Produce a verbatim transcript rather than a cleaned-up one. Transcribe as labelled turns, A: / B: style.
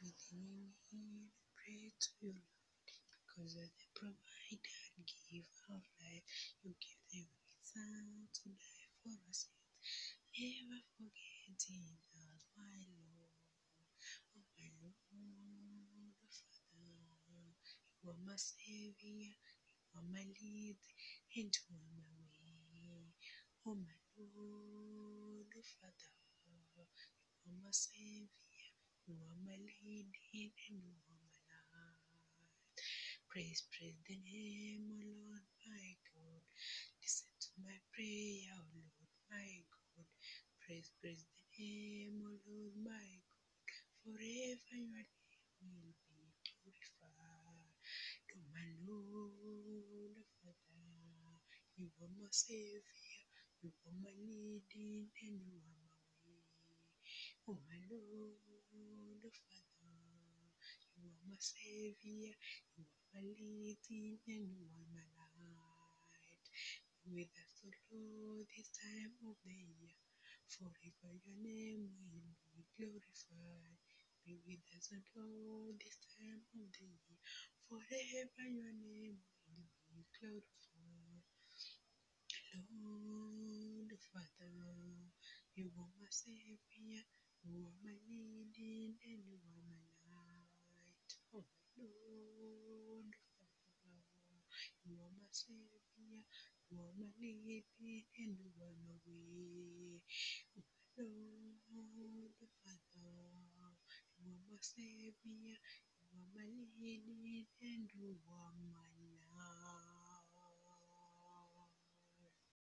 A: everything we need. Pray to you, Lord, because you're the provider and giver of life. You give them reason to die for us. Never forgetting us, my Lord. Oh, my Lord, Father, you are my Savior, you are my lead into my way. Oh, my Lord, Father, you are my Savior, you are my leading, and you are my light. Praise, praise the name, O Lord, my God. Listen to my prayer, O Lord, my God. Praise, praise the name, O Lord, my God. Forever your name will be glorified. Oh, my Lord, Father, you are my Savior, you are my leading, and you are my way. Oh, my Lord, Father, you are my Savior, you are my leading, and you are my light. Be with us, O Lord, this time of the year. Forever your name will be glorified. Be with us, O Lord, this time of the year. Forever your name will be glorified. Lord, Father, you are my Savior, you are my leading, and you are my light. Oh, my Lord, Father, you are my Savior, you are my leading, and you are my way. Oh, my Lord, Father, you are my Savior, you are my leading, and you are my light.